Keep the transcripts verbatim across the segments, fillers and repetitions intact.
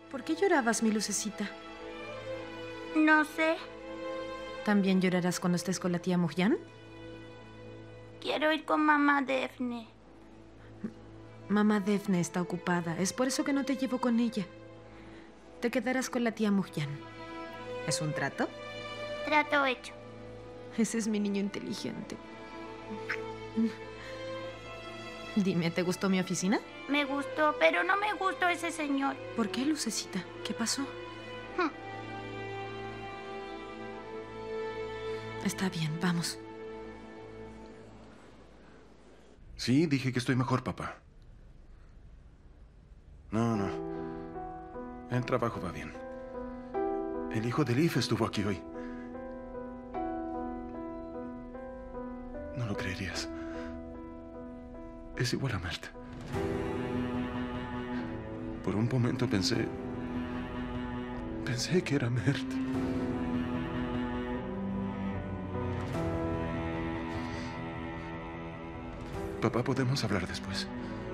¿Por qué llorabas, mi lucecita? No sé. ¿También llorarás cuando estés con la tía Mujyan? Quiero ir con mamá Daphne. Mamá Daphne está ocupada. Es por eso que no te llevo con ella. Te quedarás con la tía Mujyan. ¿Es un trato? Trato hecho. Ese es mi niño inteligente. Dime, ¿te gustó mi oficina? Me gustó, pero no me gustó ese señor. ¿Por qué, lucecita? ¿Qué pasó? Hmm. Está bien, vamos. Sí, dije que estoy mejor, papá. No, no. El trabajo va bien. El hijo de Leaf estuvo aquí hoy. No lo creerías. Es igual a Mert. Por un momento pensé... Pensé que era Mert. Papá, ¿podemos hablar después?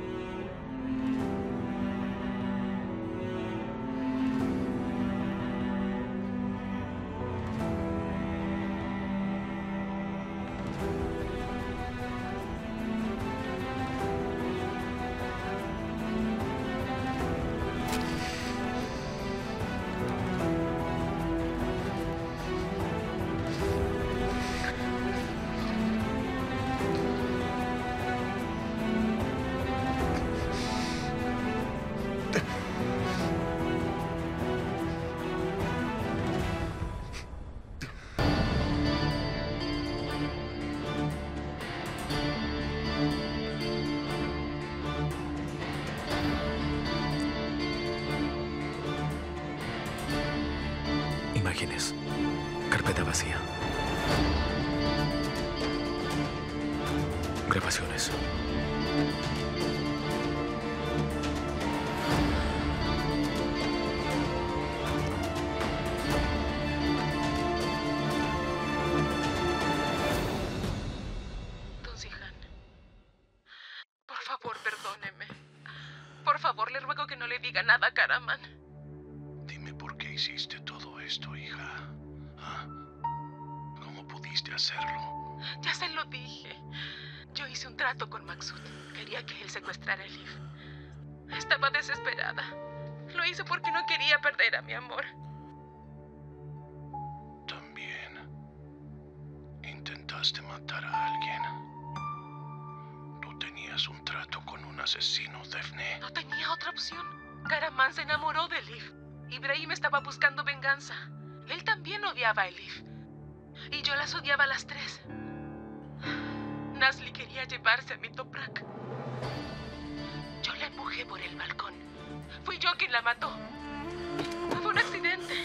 Imágenes. Carpeta vacía. Grabaciones. Don Zihan, por favor, perdóneme. Por favor, le ruego que no le diga nada a Karaman. Dime por qué hiciste todo esto, hija. ¿Ah? ¿Cómo pudiste hacerlo? Ya se lo dije. Yo hice un trato con Maksud. Quería que él secuestrara a Elif. Estaba desesperada. Lo hice porque no quería perder a mi amor. También intentaste matar a alguien. Tú tenías un trato con un asesino, Daphne. No tenía otra opción. Karaman se enamoró de Elif. Ibrahim estaba buscando venganza. Él también odiaba a Elif. Y yo las odiaba a las tres. Nazli quería llevarse a mi Toprak. Yo la empujé por el balcón. Fui yo quien la mató. Fue un accidente.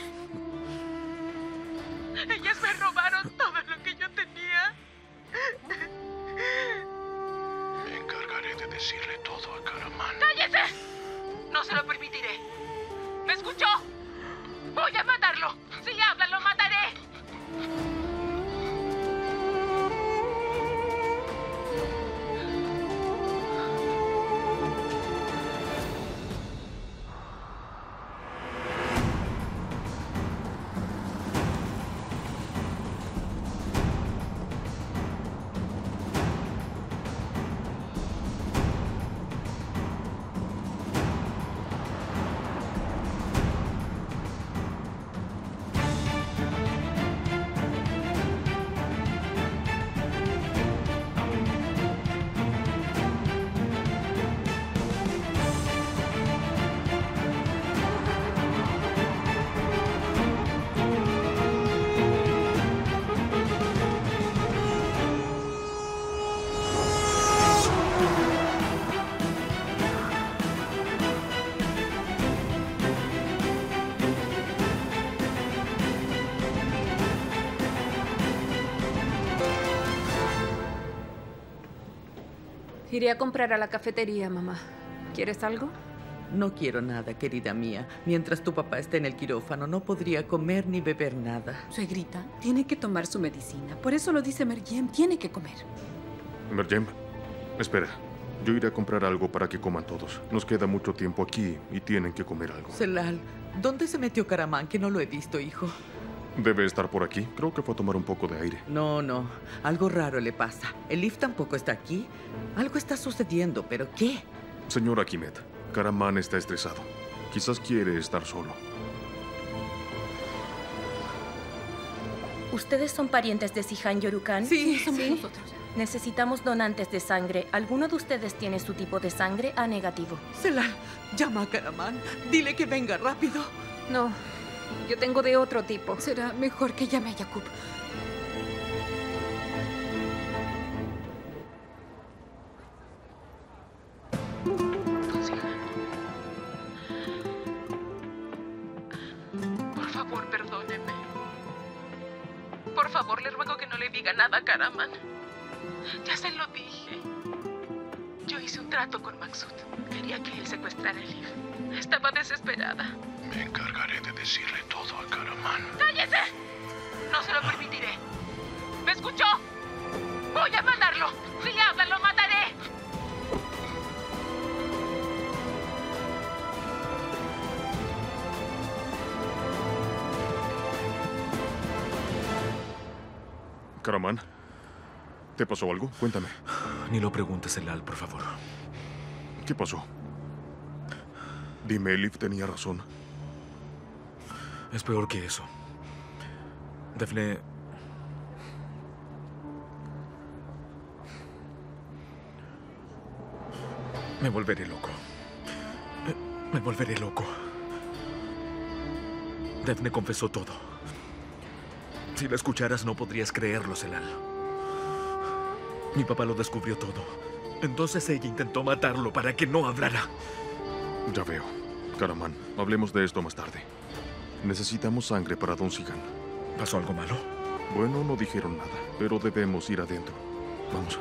Ellas me robaron todo lo que yo tenía. Me encargaré de decirle todo a Karaman. ¡Cállese! No se lo permitiré. ¿Me escuchó? Voy a matarlo. Si habla, lo mataré. Iré a comprar a la cafetería, mamá. ¿Quieres algo? No quiero nada, querida mía. Mientras tu papá esté en el quirófano, no podría comer ni beber nada. Suegrita, tiene que tomar su medicina. Por eso lo dice Meryem, tiene que comer. Meryem, espera. Yo iré a comprar algo para que coman todos. Nos queda mucho tiempo aquí y tienen que comer algo. Celal, ¿Dónde se metió Karaman? Que no lo he visto, hijo. Debe estar por aquí. Creo que fue a tomar un poco de aire. No, no. Algo raro le pasa. Elif tampoco está aquí. Algo está sucediendo, ¿pero qué? Señora Kimet, Karaman está estresado. Quizás quiere estar solo. ¿Ustedes son parientes de Sihan Yorukan? Sí, somos nosotros. Necesitamos donantes de sangre. ¿Alguno de ustedes tiene su tipo de sangre A negativo? Celal, llama a Karaman. Dile que venga rápido. No, yo tengo de otro tipo. Será mejor que llame a Jacob. Don Sihan. Por favor, perdóneme. Por favor, le ruego que no le diga nada a Karaman. Ya se lo dije. Yo hice un trato con Maksud. Quería que él secuestrara a Elif. Estaba desesperada. Me encargaré de decirle todo a Karaman. ¡Cállese! No se lo permitiré. ¿Me escuchó? Voy a matarlo. Si habla, lo mataré. Karaman, ¿te pasó algo? Cuéntame. Ni lo preguntes, Celal, por favor. ¿Qué pasó? Dime, Elif tenía razón. Es peor que eso. Defne... Me volveré loco. Me, me volveré loco. Defne confesó todo. Si la escucharas no podrías creerlo, Celal. Mi papá lo descubrió todo. Entonces ella intentó matarlo para que no hablara. Ya veo. Karaman, hablemos de esto más tarde. Necesitamos sangre para Don Sihan. ¿Pasó algo malo? Bueno, no dijeron nada, pero debemos ir adentro. Vamos.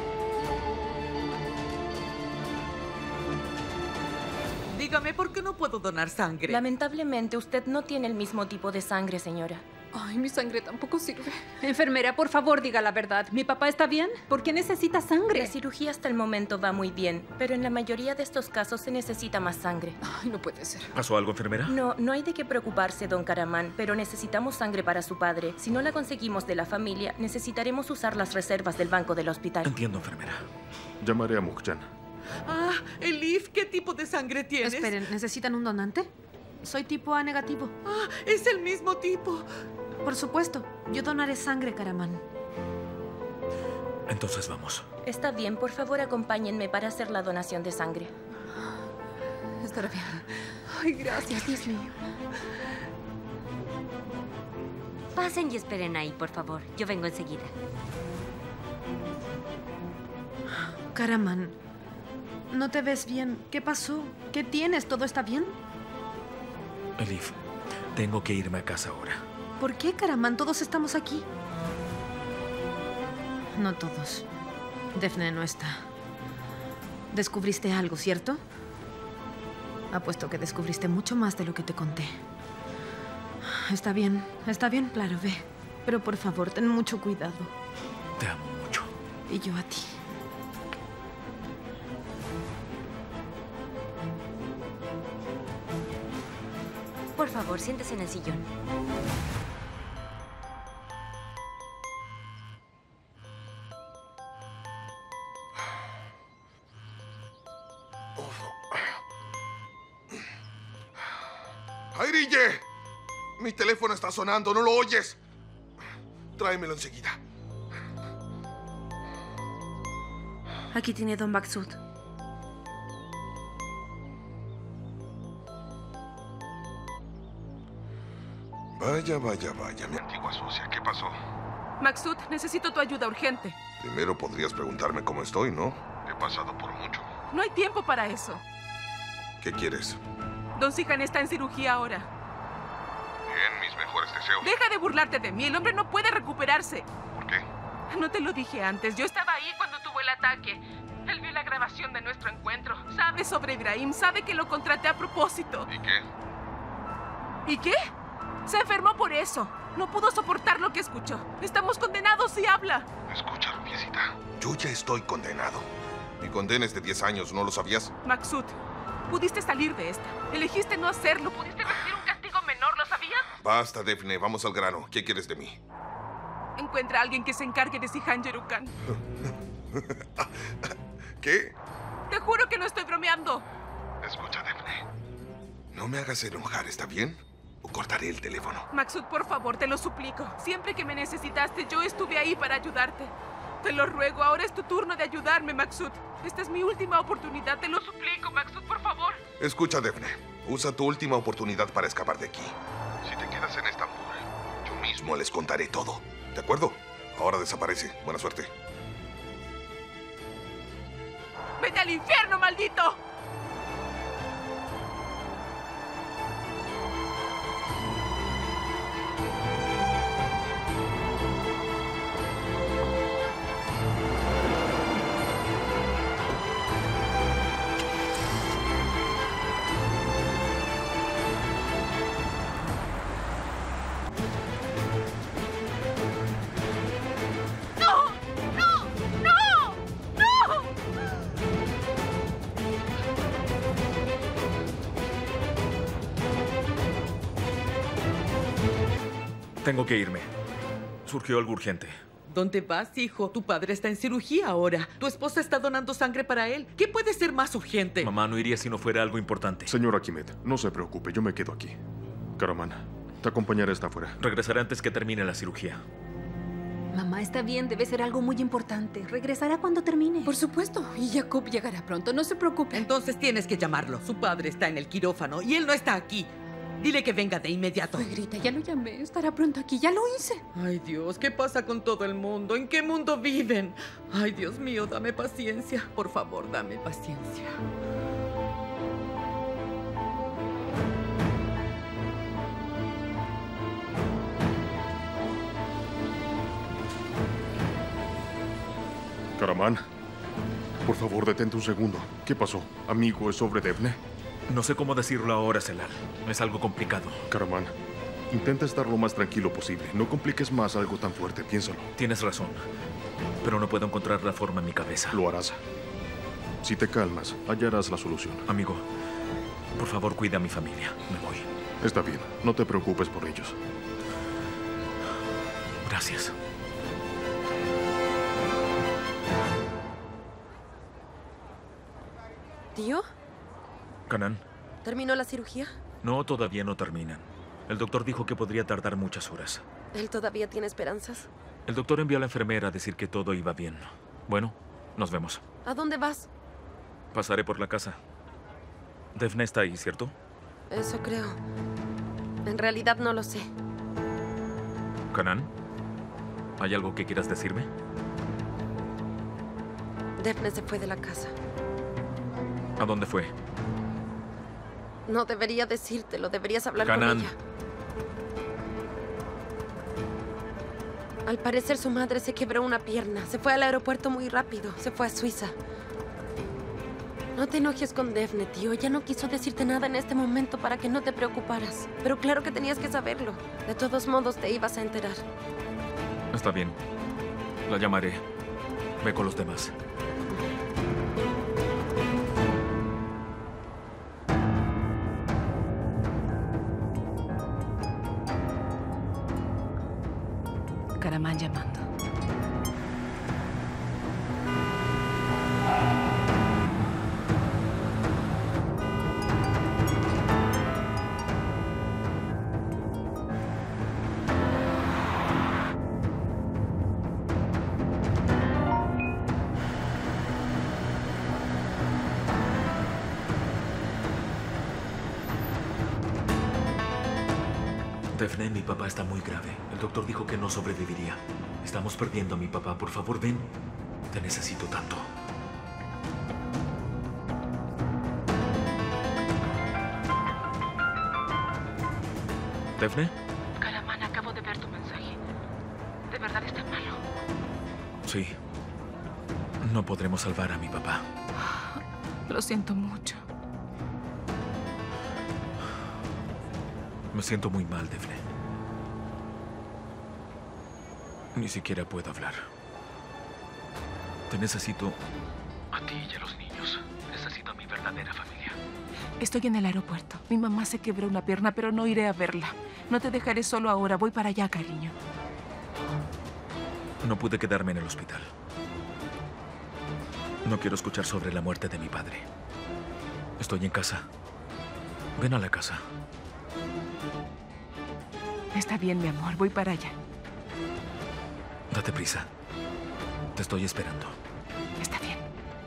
Dígame, ¿por qué no puedo donar sangre? Lamentablemente, usted no tiene el mismo tipo de sangre, señora. Ay, mi sangre tampoco sirve. Enfermera, por favor, diga la verdad. ¿Mi papá está bien? ¿Por qué necesita sangre? La cirugía hasta el momento va muy bien, pero en la mayoría de estos casos se necesita más sangre. Ay, no puede ser. ¿Pasó algo, enfermera? No, no hay de qué preocuparse, don Karaman, pero necesitamos sangre para su padre. Si no la conseguimos de la familia, necesitaremos usar las reservas del banco del hospital. Entiendo, enfermera. Llamaré a Mukjan. Ah, Elif, ¿qué tipo de sangre tienes? Esperen, ¿necesitan un donante? Soy tipo A negativo. Ah, es el mismo tipo. Por supuesto, yo donaré sangre, Karaman. Entonces vamos. Está bien, por favor, acompáñenme para hacer la donación de sangre. Estará bien. Ay, gracias, Dios mío. Pasen y esperen ahí, por favor. Yo vengo enseguida. Karaman, no te ves bien. ¿Qué pasó? ¿Qué tienes? ¿Todo está bien? Elif, tengo que irme a casa ahora. ¿Por qué, Karaman? Todos estamos aquí. No todos. Defne no está. Descubriste algo, ¿cierto? Apuesto que descubriste mucho más de lo que te conté. Está bien, está bien, claro, ve. Pero por favor, ten mucho cuidado. Te amo mucho. Y yo a ti. Por favor, siéntese en el sillón. ¡Airille! Mi teléfono está sonando, ¿no lo oyes? Tráemelo enseguida. Aquí tiene don Maksud. Vaya, vaya, vaya, mi antigua socia, ¿qué pasó? Maksud, necesito tu ayuda urgente. Primero podrías preguntarme cómo estoy, ¿no? He pasado por mucho. No hay tiempo para eso. ¿Qué quieres? Don Sihan está en cirugía ahora. Bien, mis mejores deseos. Deja de burlarte de mí. El hombre no puede recuperarse. ¿Por qué? No te lo dije antes. Yo estaba ahí cuando tuvo el ataque. Él vio la grabación de nuestro encuentro. Sabe sobre Ibrahim. Sabe que lo contraté a propósito. ¿Y qué? ¿Y qué? Se enfermó por eso. No pudo soportar lo que escuchó. Estamos condenados si habla. Escucha, rubiecita. Yo ya estoy condenado. Mi condena es de diez años, ¿no lo sabías? Maksud, pudiste salir de esta. Elegiste no hacerlo. Pudiste recibir un Basta, Daphne. Vamos al grano. ¿Qué quieres de mí? Encuentra a alguien que se encargue de Sihan Yerukan. ¿Qué? Te juro que no estoy bromeando. Escucha, Daphne. No me hagas enojar, ¿está bien? O cortaré el teléfono. Maksud, por favor, te lo suplico. Siempre que me necesitaste, yo estuve ahí para ayudarte. Te lo ruego, ahora es tu turno de ayudarme, Maksud. Esta es mi última oportunidad, te lo suplico, Maksud, por favor. Escucha, Daphne. Usa tu última oportunidad para escapar de aquí. Si te quedas en Estambul, yo mismo les contaré todo. ¿De acuerdo? Ahora desaparece. Buena suerte. ¡Vete al infierno, maldito! Tengo que irme. Surgió algo urgente. ¿Dónde vas, hijo? Tu padre está en cirugía ahora. Tu esposa está donando sangre para él. ¿Qué puede ser más urgente? Mamá, no iría si no fuera algo importante. Señora Kimet, no se preocupe, yo me quedo aquí. Karaman, te acompañaré hasta afuera. Regresaré antes que termine la cirugía. Mamá, está bien, debe ser algo muy importante. Regresará cuando termine. Por supuesto, y Jacob llegará pronto, no se preocupe. Entonces tienes que llamarlo. Su padre está en el quirófano y él no está aquí. Dile que venga de inmediato. Suegrita, ya lo llamé. Estará pronto aquí. Ya lo hice. Ay, Dios, ¿qué pasa con todo el mundo? ¿En qué mundo viven? Ay, Dios mío, dame paciencia. Por favor, dame paciencia. Karaman, por favor, detente un segundo. ¿Qué pasó? Amigo, ¿es sobre Daphne? No sé cómo decirlo ahora, Celal. Es algo complicado. Karaman, intenta estar lo más tranquilo posible. No compliques más algo tan fuerte, piénsalo. Tienes razón. Pero no puedo encontrar la forma en mi cabeza. Lo harás. Si te calmas, hallarás la solución. Amigo, por favor, cuida a mi familia. Me voy. Está bien. No te preocupes por ellos. Gracias. ¿Tío? Kanan. ¿Terminó la cirugía? No, todavía no terminan. El doctor dijo que podría tardar muchas horas. ¿Él todavía tiene esperanzas? El doctor envió a la enfermera a decir que todo iba bien. Bueno, nos vemos. ¿A dónde vas? Pasaré por la casa. Daphne está ahí, ¿cierto? Eso creo. En realidad no lo sé. Kanan, ¿hay algo que quieras decirme? Daphne se fue de la casa. ¿A dónde fue? No debería decírtelo, deberías hablar Kanan. con ella. Al parecer su madre se quebró una pierna. Se fue al aeropuerto muy rápido. Se fue a Suiza. No te enojes con Daphne, tío. Ella no quiso decirte nada en este momento para que no te preocuparas. Pero claro que tenías que saberlo. De todos modos, te ibas a enterar. Está bien. La llamaré. Ve con los demás. Karaman llamando. Daphne, mi papá está muy grave. El doctor dijo que no sobreviviría. Estamos perdiendo a mi papá. Por favor, ven. Te necesito tanto. ¿Daphne? Karaman, acabo de ver tu mensaje. ¿De verdad es tan malo? Sí. No podremos salvar a mi papá. Lo siento mucho. Me siento muy mal, Daphne. Ni siquiera puedo hablar. Te necesito a ti y a los niños. Necesito a mi verdadera familia. Estoy en el aeropuerto. Mi mamá se quebró una pierna, pero no iré a verla. No te dejaré solo ahora. Voy para allá, cariño. No pude quedarme en el hospital. No quiero escuchar sobre la muerte de mi padre. Estoy en casa. Ven a la casa. Está bien, mi amor. Voy para allá. Date prisa. Te estoy esperando. Está bien.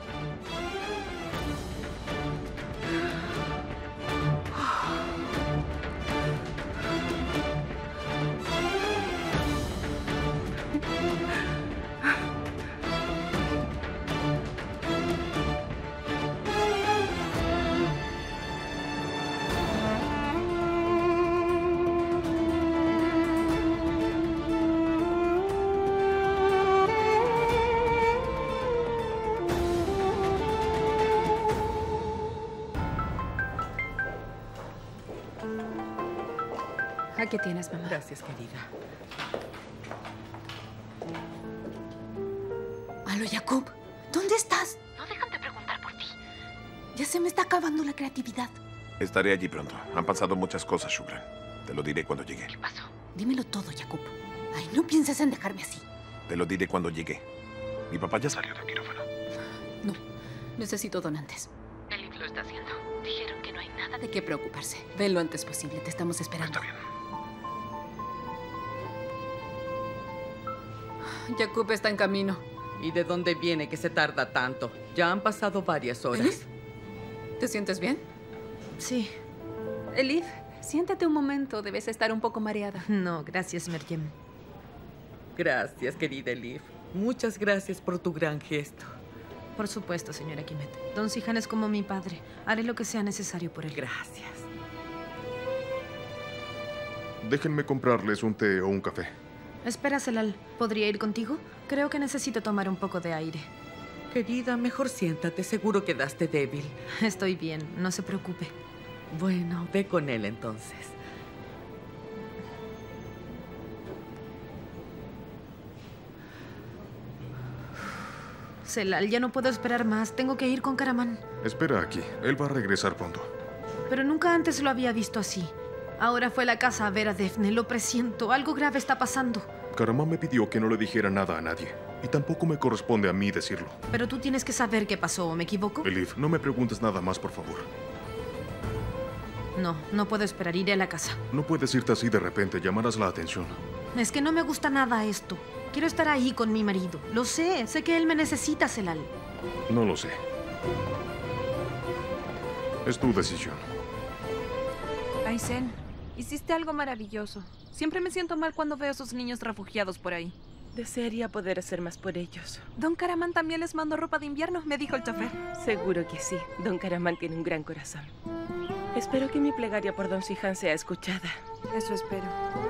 Aquí tienes, mamá. Gracias, querida. Aló, Jacob. ¿Dónde estás? No dejan de preguntar por ti. Ya se me está acabando la creatividad. Estaré allí pronto. Han pasado muchas cosas, Shubhram. Te lo diré cuando llegue. ¿Qué pasó? Dímelo todo, Jacob. Ay, no pienses en dejarme así. Te lo diré cuando llegue. Mi papá ya salió del quirófano. No, necesito donantes. Elif lo está haciendo. Dijeron que no hay nada de qué preocuparse. Ven lo antes posible. Te estamos esperando. Está bien. Jacob está en camino. ¿Y de dónde viene que se tarda tanto? Ya han pasado varias horas. ¿Elif? ¿Te sientes bien? Sí. Elif, siéntate un momento. Debes estar un poco mareada. No, gracias, Meryem. Gracias, querida Elif. Muchas gracias por tu gran gesto. Por supuesto, señora Kimet. Don Sihan es como mi padre. Haré lo que sea necesario por él. Gracias. Déjenme comprarles un té o un café. Espera, Celal. ¿Podría ir contigo? Creo que necesito tomar un poco de aire. Querida, mejor siéntate. Seguro quedaste débil. Estoy bien. No se preocupe. Bueno, ve con él entonces. Celal, ya no puedo esperar más. Tengo que ir con Karaman. Espera aquí. Él va a regresar pronto. Pero nunca antes lo había visto así. Ahora fue a la casa a ver a Daphne. Lo presiento. Algo grave está pasando. Karaman me pidió que no le dijera nada a nadie. Y tampoco me corresponde a mí decirlo. Pero tú tienes que saber qué pasó. ¿Me equivoco? Elif, no me preguntes nada más, por favor. No, no puedo esperar. Iré a la casa. No puedes irte así de repente. Llamarás la atención. Es que no me gusta nada esto. Quiero estar ahí con mi marido. Lo sé. Sé que él me necesita, Celal. No lo sé. Es tu decisión. Aysén, hiciste algo maravilloso. Siempre me siento mal cuando veo a esos niños refugiados por ahí. Desearía poder hacer más por ellos. Don Karaman también les mandó ropa de invierno, me dijo el chofer. Seguro que sí. Don Karaman tiene un gran corazón. Espero que mi plegaria por Don Sihan sea escuchada. Eso espero.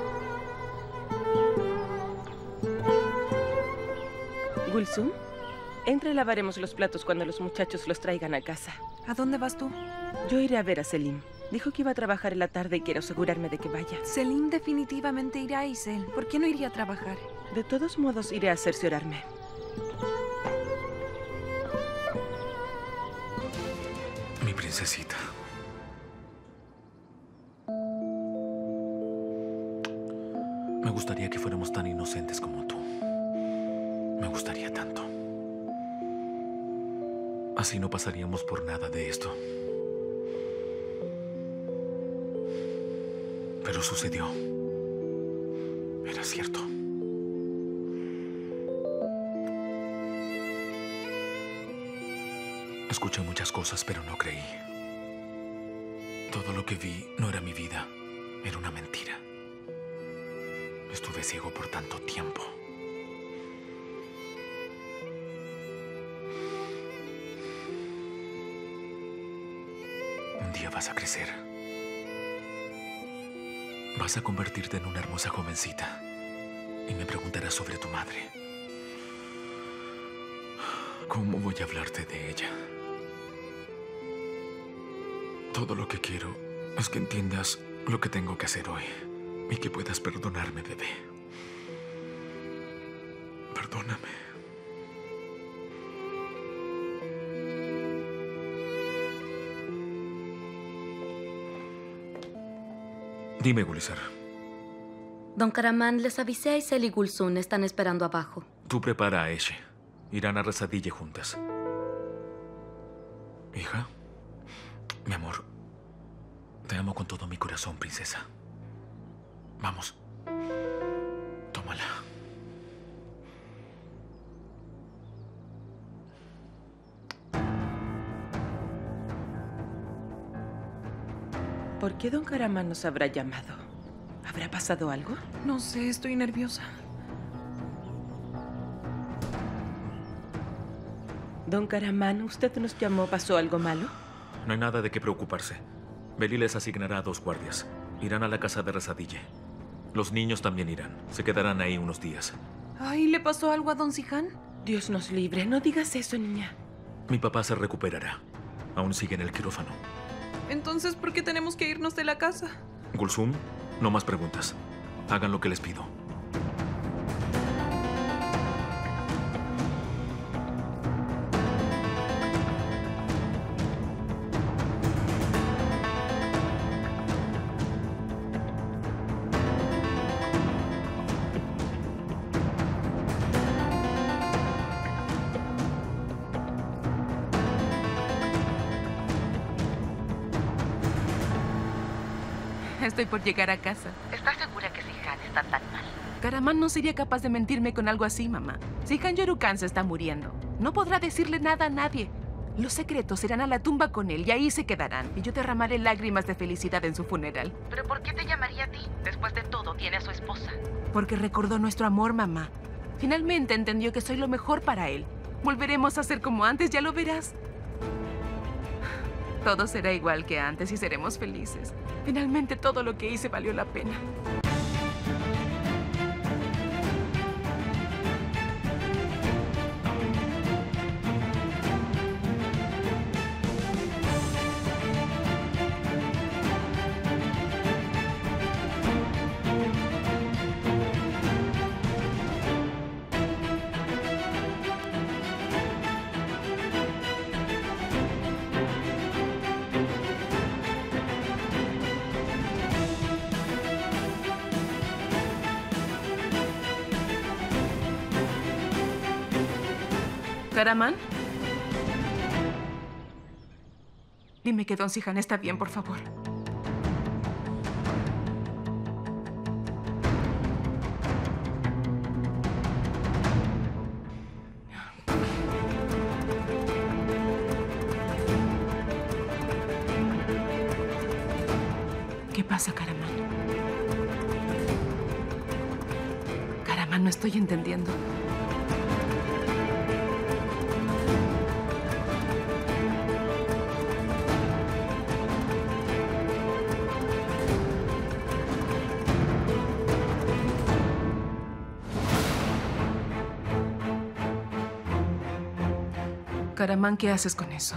Gulsum, entra y lavaremos los platos cuando los muchachos los traigan a casa. ¿A dónde vas tú? Yo iré a ver a Selim. Dijo que iba a trabajar en la tarde y quiero asegurarme de que vaya. Selim definitivamente irá a Isel. ¿Por qué no iría a trabajar? De todos modos, iré a cerciorarme. Mi princesita. Me gustaría que fuéramos tan inocentes como tú. Me gustaría tanto. Así no pasaríamos por nada de esto. Pero sucedió. Era cierto. Escuché muchas cosas, pero no creí. Todo lo que vi no era mi vida. Era una mentira. Estuve ciego por tanto tiempo. Un día vas a crecer. Vas a convertirte en una hermosa jovencita y me preguntarás sobre tu madre. ¿Cómo voy a hablarte de ella? Todo lo que quiero es que entiendas lo que tengo que hacer hoy y que puedas perdonarme, bebé. Perdóname. Dime, Gulizar. Don Karaman, les avisé a Isel y Gulsun. Están esperando abajo. Tú prepara a Eshe. Irán a Rezadille juntas. Hija, mi amor, te amo con todo mi corazón, princesa. Vamos. Tómala. ¿Por qué don Karaman nos habrá llamado? ¿Habrá pasado algo? No sé, estoy nerviosa. Don Karaman, ¿usted nos llamó? ¿Pasó algo malo? No hay nada de qué preocuparse. Beli les asignará a dos guardias. Irán a la casa de Rezadille. Los niños también irán. Se quedarán ahí unos días. Ay, ¿le pasó algo a don Zihan? Dios nos libre. No digas eso, niña. Mi papá se recuperará. Aún sigue en el quirófano. Entonces, ¿por qué tenemos que irnos de la casa? Gulsum, no más preguntas. Hagan lo que les pido. Estoy por llegar a casa. ¿Estás segura que Zihan está tan mal? Karaman no sería capaz de mentirme con algo así, mamá. Zihan Yorukan se está muriendo. No podrá decirle nada a nadie. Los secretos irán a la tumba con él y ahí se quedarán. Y yo derramaré lágrimas de felicidad en su funeral. ¿Pero por qué te llamaría a ti? Después de todo, tiene a su esposa. Porque recordó nuestro amor, mamá. Finalmente entendió que soy lo mejor para él. Volveremos a ser como antes, ya lo verás. Todo será igual que antes y seremos felices. Finalmente todo lo que hice valió la pena. ¿Karaman? Dime que don Zihan está bien, por favor. ¿Qué pasa, Karaman? Karaman, no estoy entendiendo. Karaman, ¿qué haces con eso?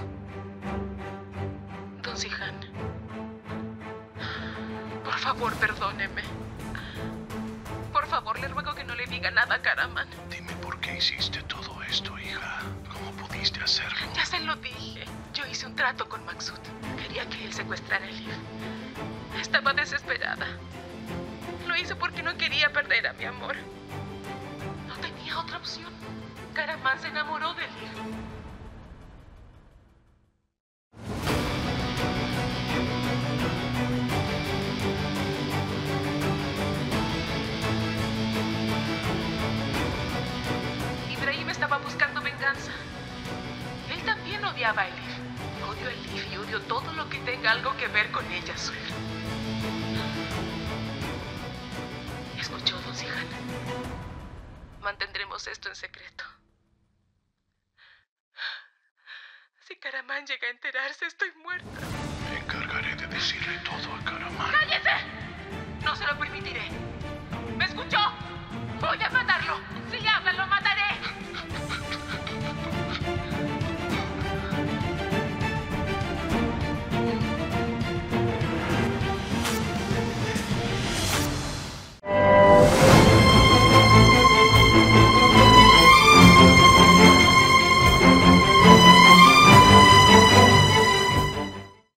Don Zihan, por favor, perdóneme. Por favor, le ruego que no le diga nada a Karaman. Dime por qué hiciste todo esto, hija. ¿Cómo pudiste hacerlo? Ya se lo dije. Yo hice un trato con Maksud. Quería que él secuestrara a Elif. Estaba desesperada. Lo hice porque no quería perder a mi amor. No tenía otra opción. Karaman se enamoró de Elif. Estaba buscando venganza. Él también odiaba a Elif. Odio a Elif y odio todo lo que tenga algo que ver con ella, Suer. ¿Escuchó, don Zihan? Mantendremos esto en secreto. Si Karaman llega a enterarse, estoy muerta. Me encargaré de decir